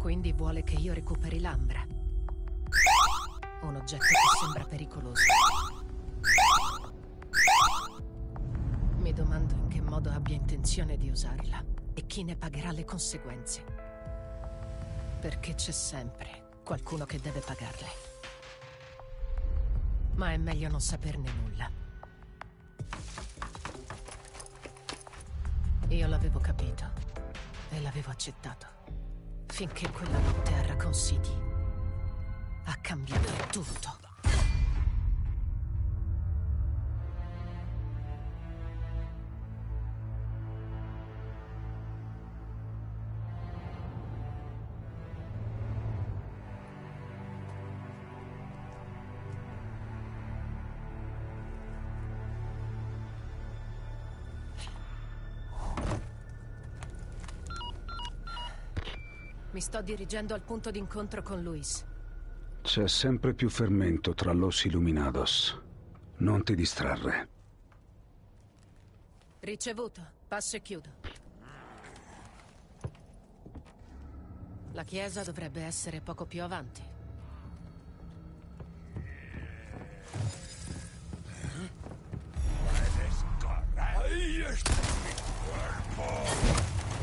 Quindi vuole che io recuperi l'ambra. Un oggetto che sembra pericoloso. Mi domando in che modo abbia intenzione di usarla e chi ne pagherà le conseguenze. Perché c'è sempre qualcuno che deve pagarle. Ma è meglio non saperne nulla. Io l'avevo capito e l'avevo accettato. Finché quella notte a Raccoon City ha cambiato tutto. Mi sto dirigendo al punto d'incontro con Luis. C'è sempre più fermento tra Los Illuminados. Non ti distrarre. Ricevuto. Passo e chiudo. La chiesa dovrebbe essere poco più avanti. Puedes correr. Ahí está mi cuerpo.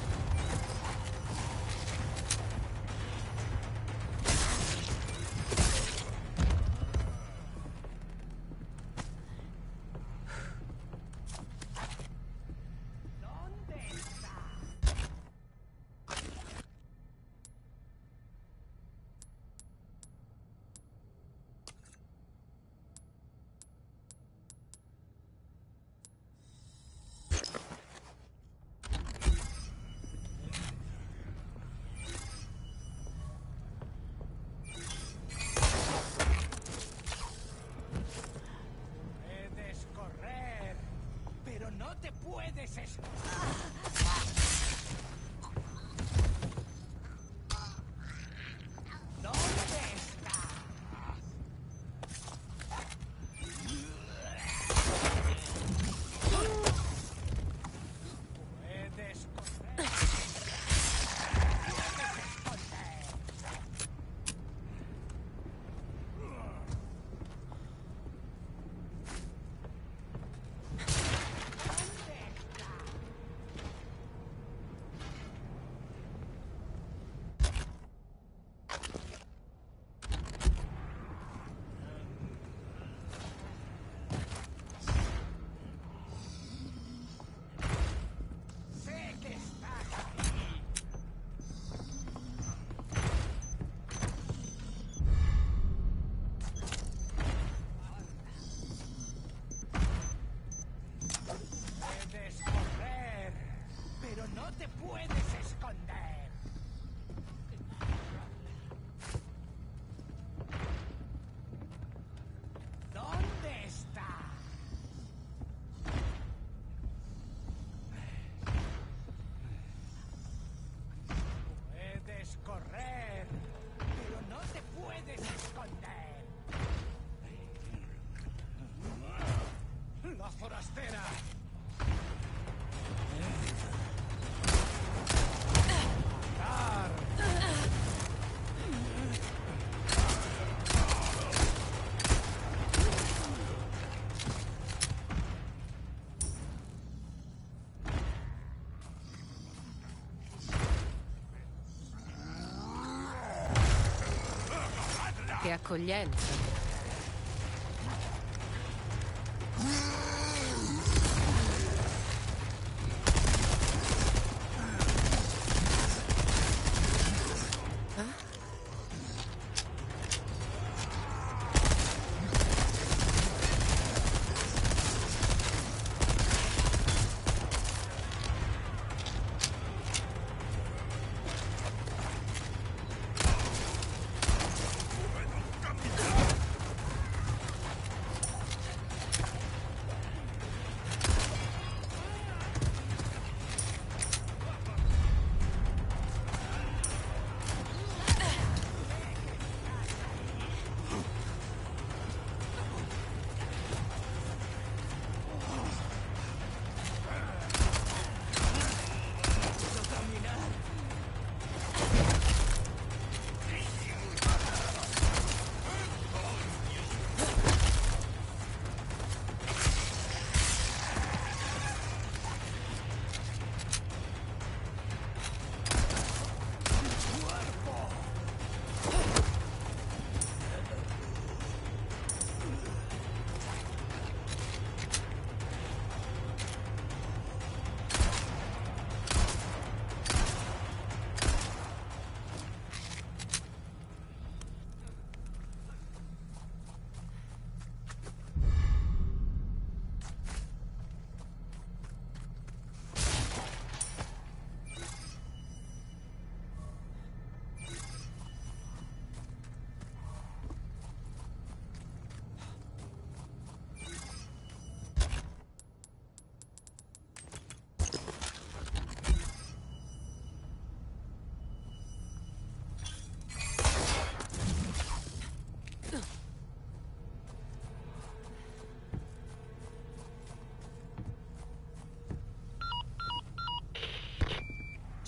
Che accoglienza.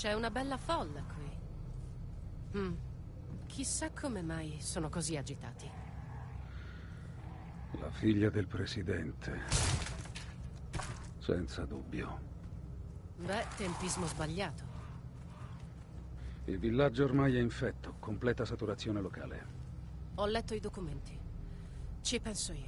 C'è una bella folla qui. Chissà come mai sono così agitati. La figlia del presidente. Senza dubbio. Beh, tempismo sbagliato. Il villaggio ormai è infetto, completa saturazione locale. Ho letto i documenti. Ci penso io.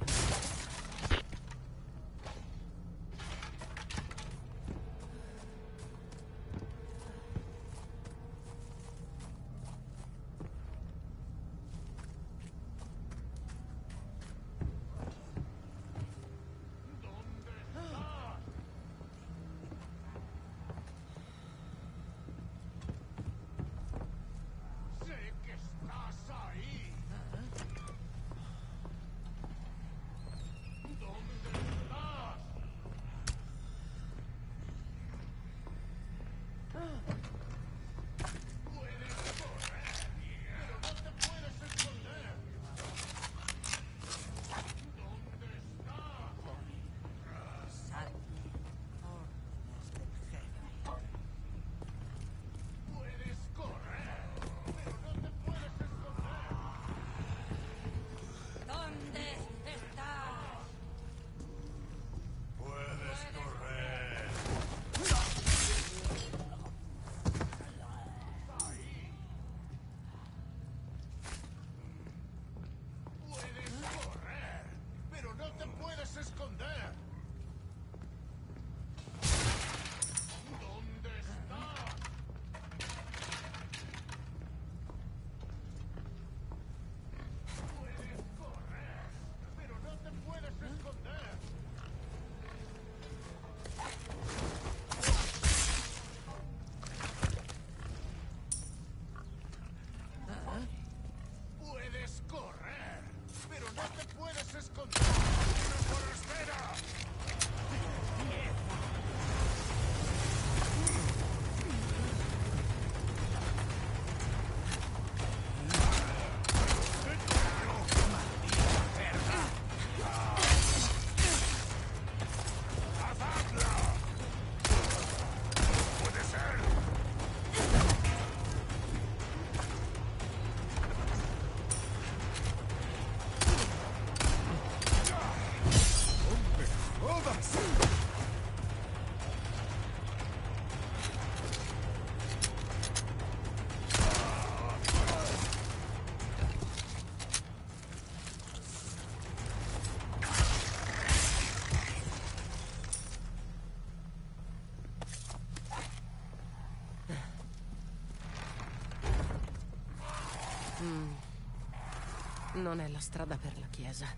Non è la strada per la chiesa.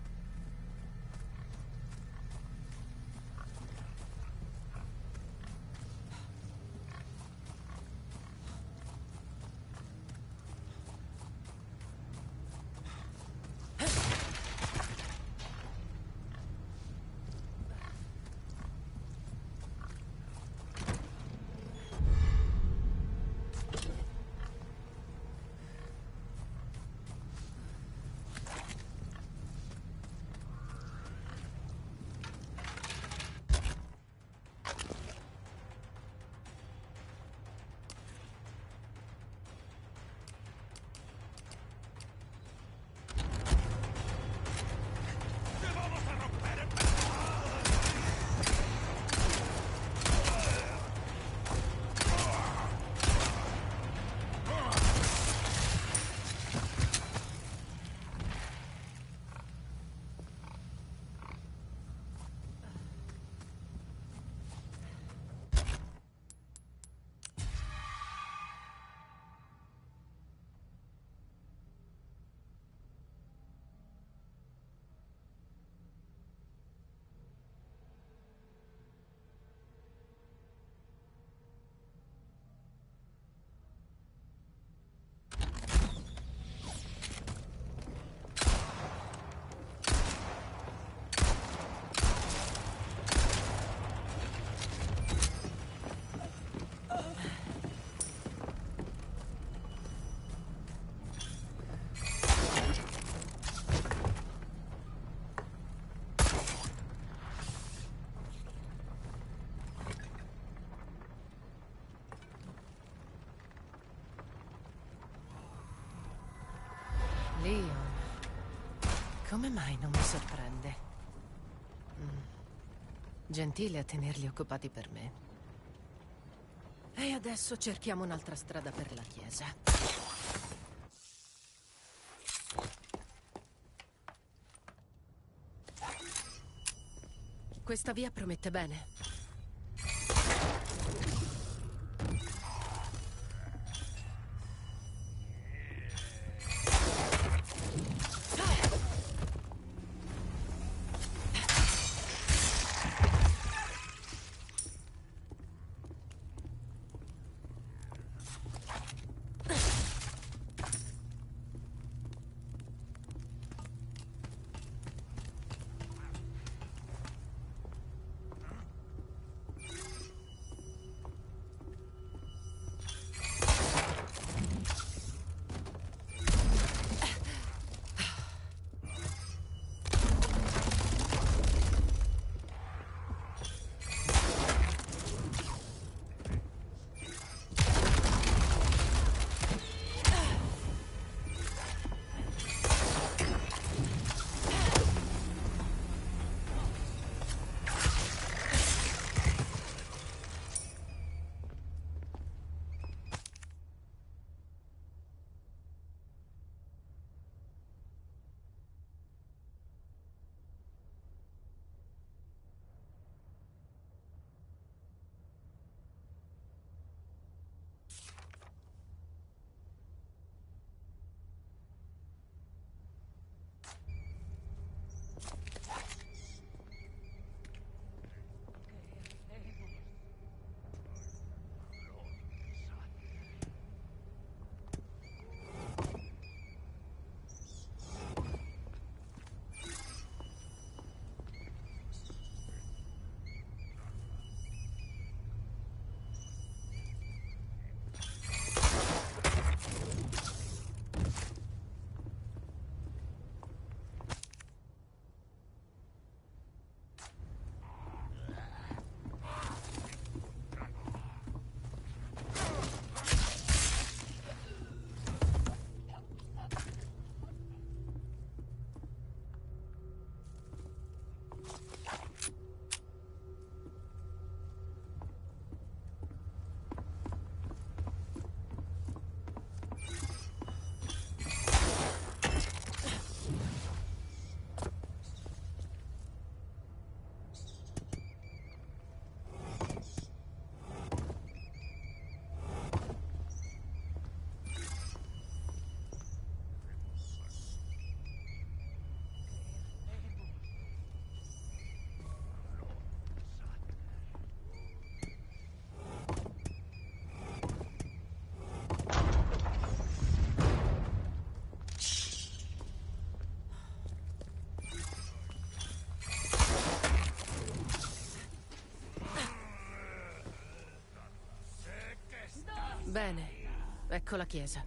Come mai non mi sorprende? Gentile a tenerli occupati per me. E adesso cerchiamo un'altra strada per la chiesa. Questa via promette bene. Bene, ecco la chiesa.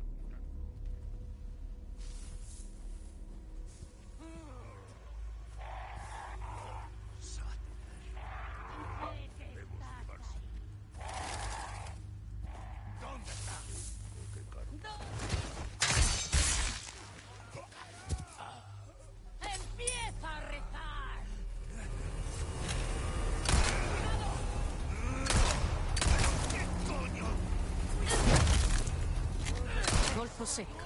Colpo secco.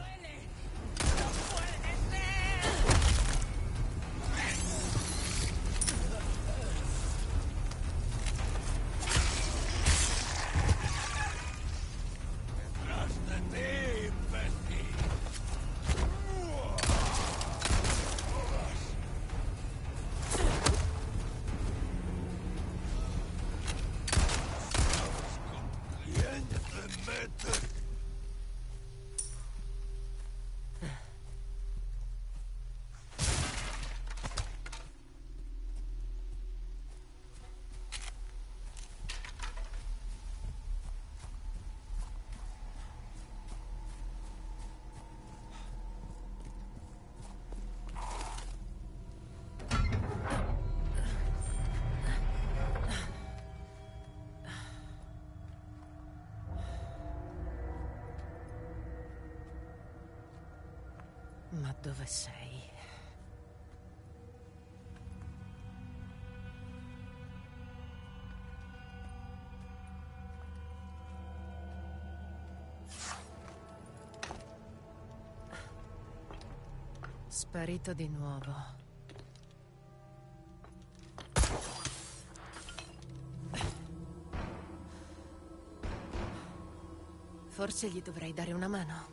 Ma dove sei? Sparito di nuovo. Forse gli dovrei dare una mano.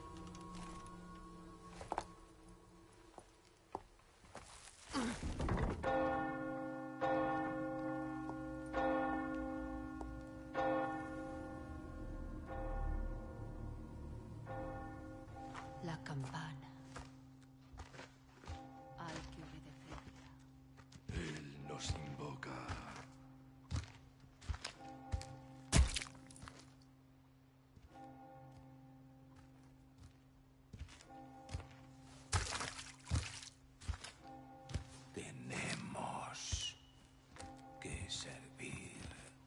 La campana. Alchio de Feria. Él nos invoca. Tenemos que servir.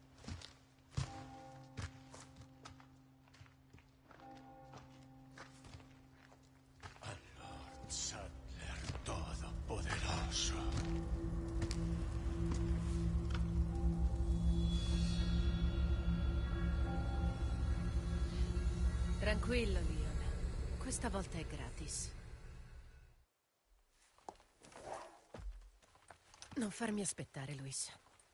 Al Lord Sattler Todopoderoso. Tranquillo, Leon. Questa volta è gratis. Non farmi aspettare, Luis.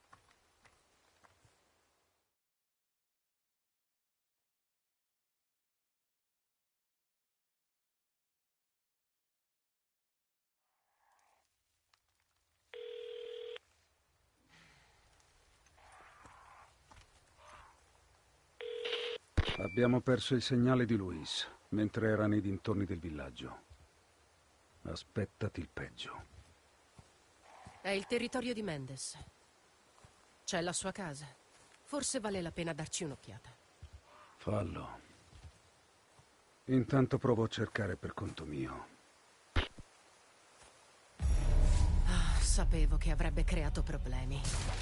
Abbiamo perso il segnale di Luis, mentre era nei dintorni del villaggio. Aspettati il peggio. È il territorio di Mendes. C'è la sua casa. Forse vale la pena darci un'occhiata. Fallo. Intanto provo a cercare per conto mio. Ah, sapevo che avrebbe creato problemi.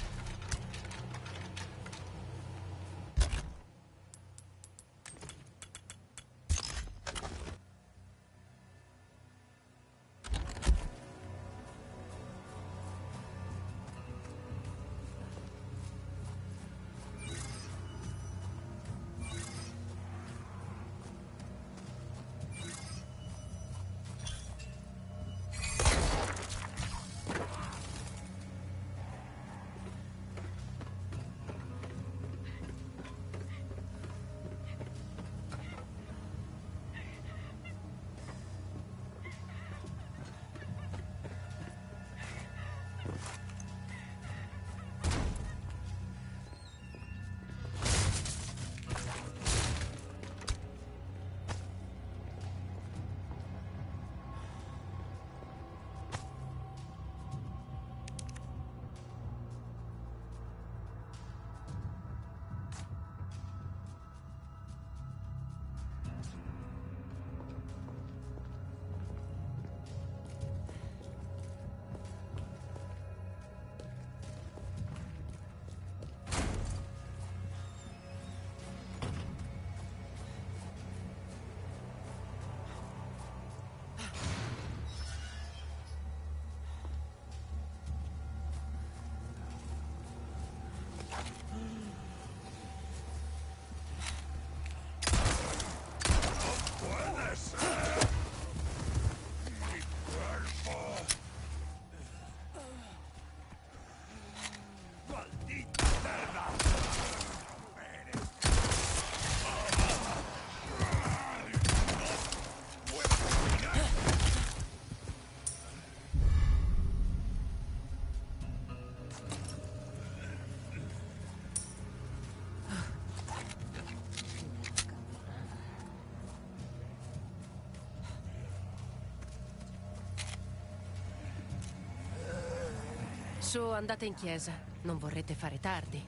Su, andate in chiesa. Non vorrete fare tardi.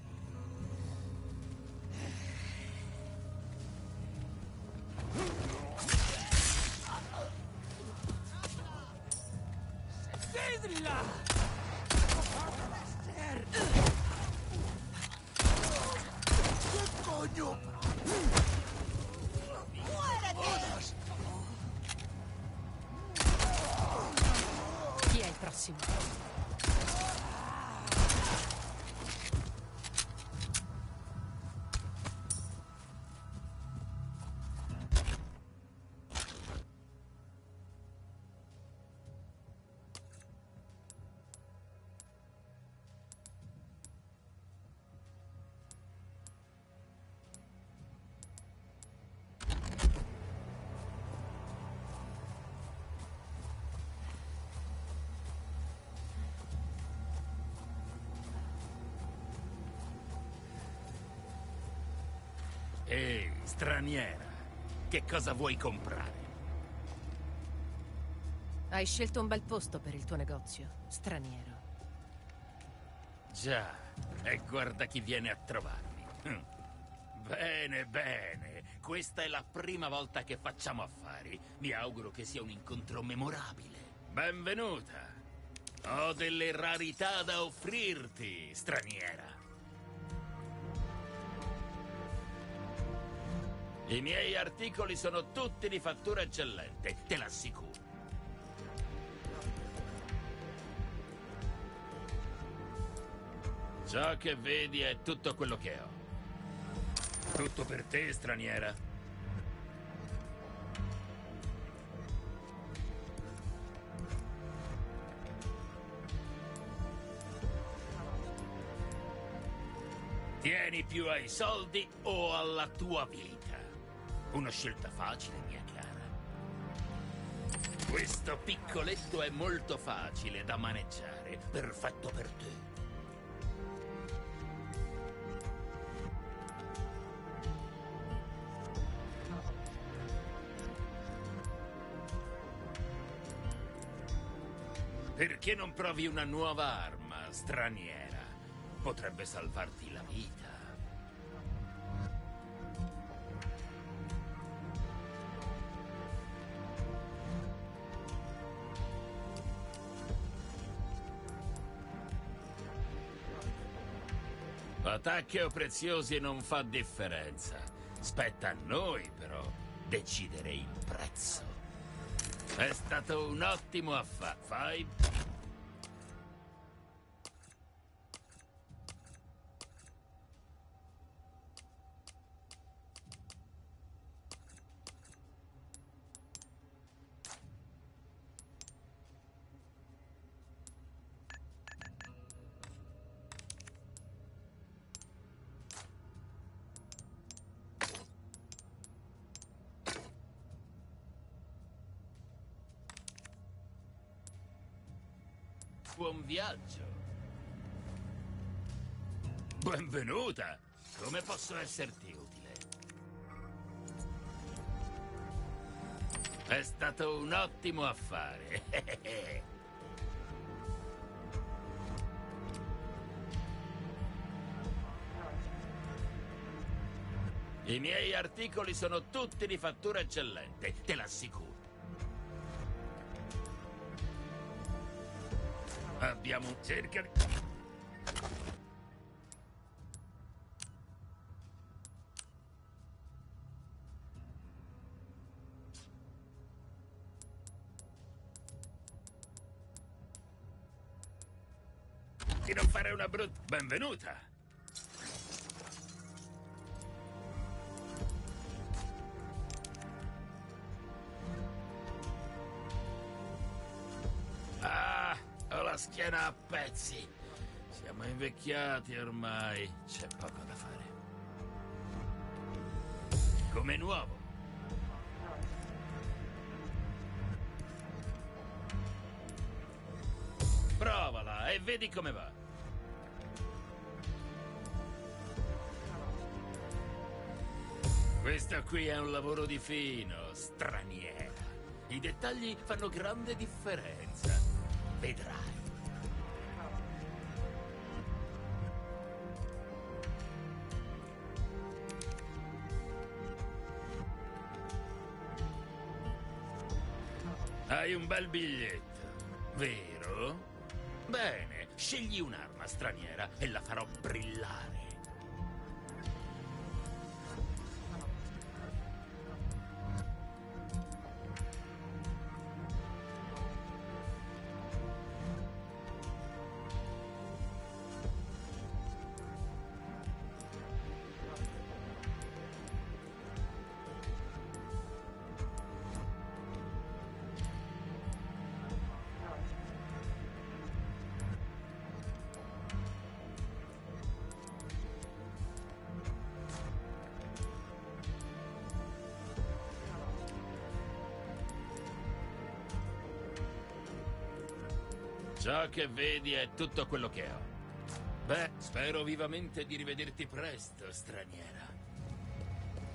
Chi è il prossimo? Ehi, straniera, che cosa vuoi comprare? Hai scelto un bel posto per il tuo negozio, straniero. Già, e guarda chi viene a trovarmi. Bene, bene. Questa è la prima volta che facciamo affari. Mi auguro che sia un incontro memorabile. Benvenuta. Ho delle rarità da offrirti, straniera. I miei articoli sono tutti di fattura eccellente, te l'assicuro. Ciò che vedi è tutto quello che ho. Tutto per te, straniera. Tieni più ai soldi o alla tua vita? Una scelta facile, mia cara. Questo piccoletto è molto facile da maneggiare, perfetto per te. Perché non provi una nuova arma, straniera? Potrebbe salvarti la vita. Attacchi o preziosi non fa differenza. Spetta a noi, però, decidere il prezzo. È stato un ottimo affare. Fai... Buon viaggio. Benvenuta. Come posso esserti utile? È stato un ottimo affare. I miei articoli sono tutti di fattura eccellente, te l'assicuro. Abbiamo cerca di... Di non fare una brutta... Benvenuta! Ho la schiena a pezzi. Siamo invecchiati ormai. C'è poco da fare. Come nuovo. Provala e vedi come va. Questo qui è un lavoro di fino, straniera. I dettagli fanno grande differenza. Vedrai. Hai un bel biglietto, vero? Bene, scegli un'arma, straniera, e la farò brillare. Ciò che vedi è tutto quello che ho. Beh, spero vivamente di rivederti presto, straniera.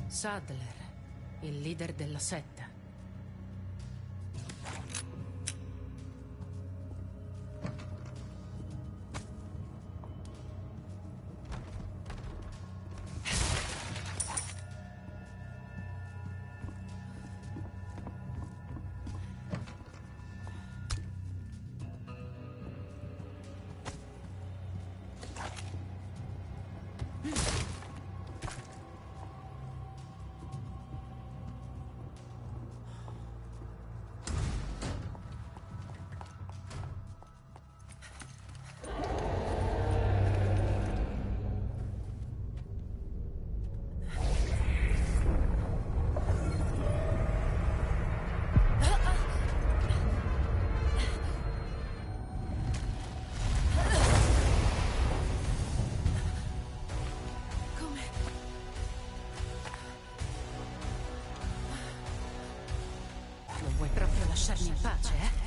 Sadler, il leader della setta. Non vuoi proprio lasciarmi in pace, eh?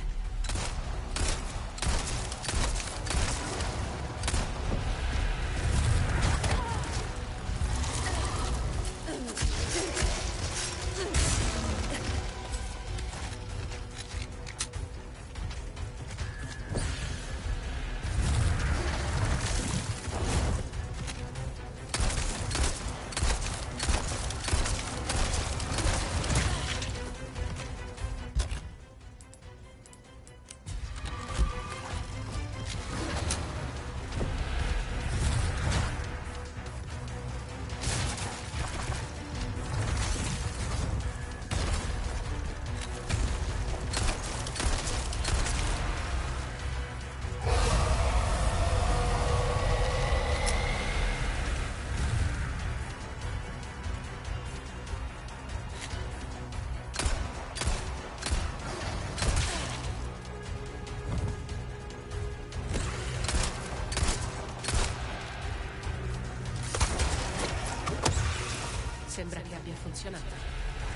Sembra che abbia funzionato.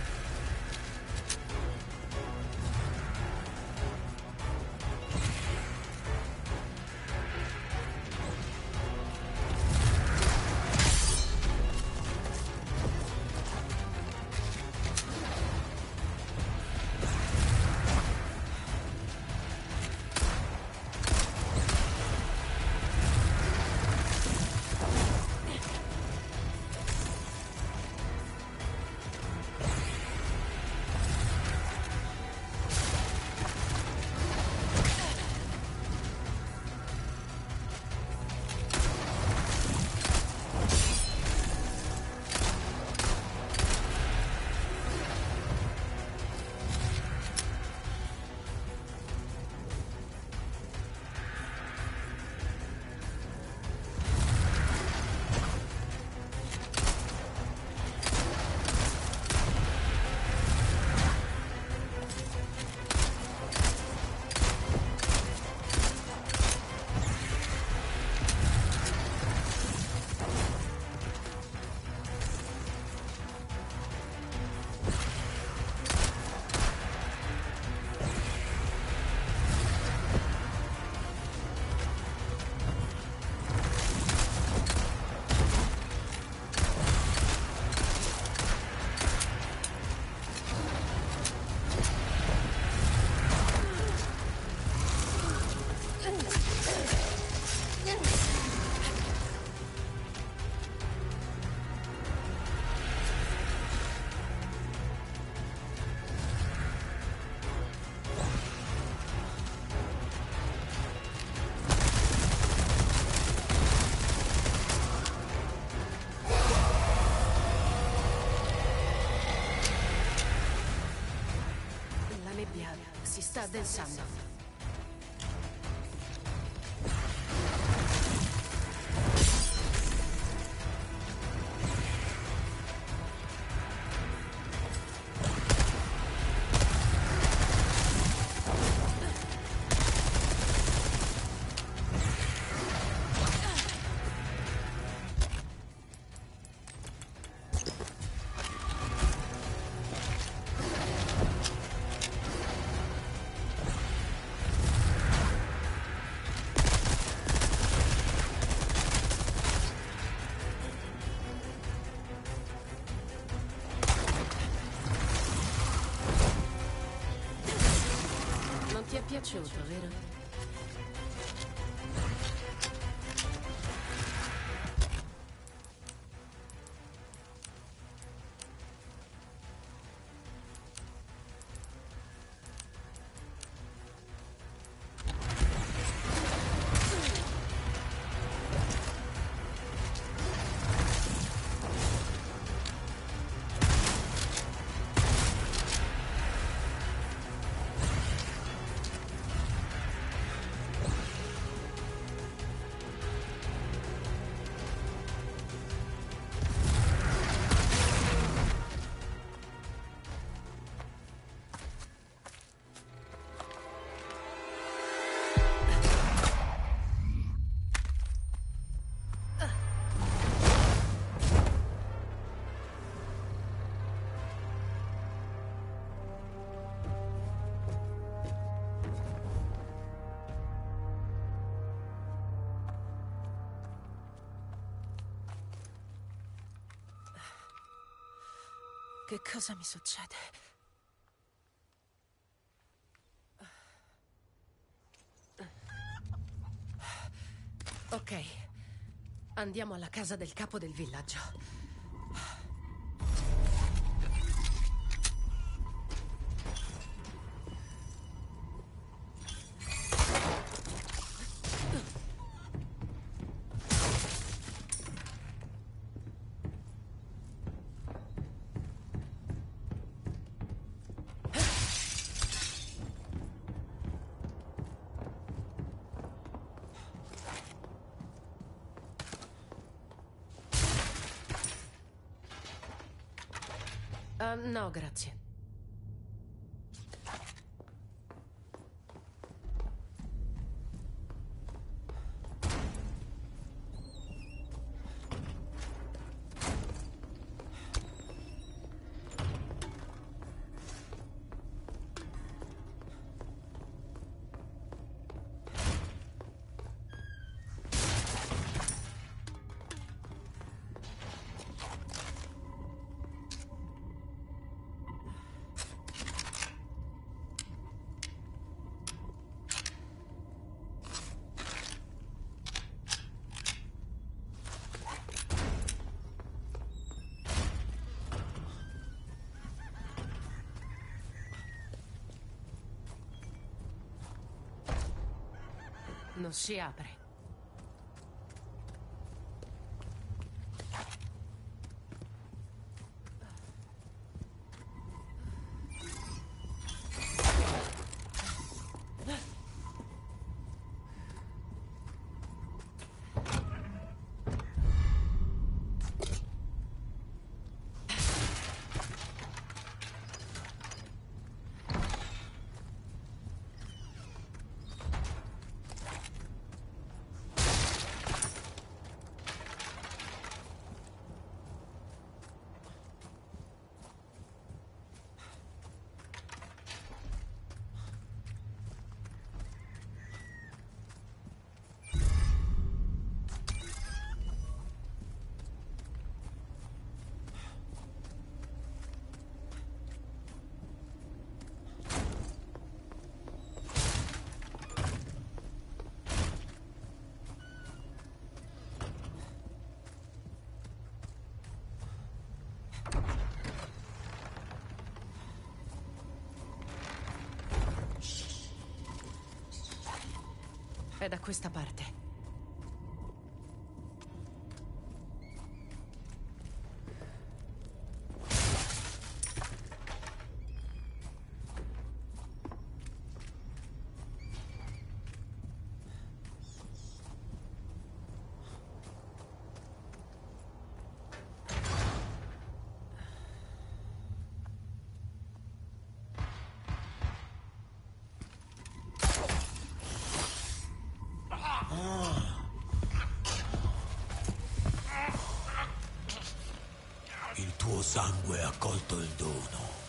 La nebbia si sta addensando. piaciuto, vero? Che cosa mi succede? Ok, andiamo alla casa del capo del villaggio. No, grazie. Non si apre. È da questa parte. Il tuo sangue ha colto il dono.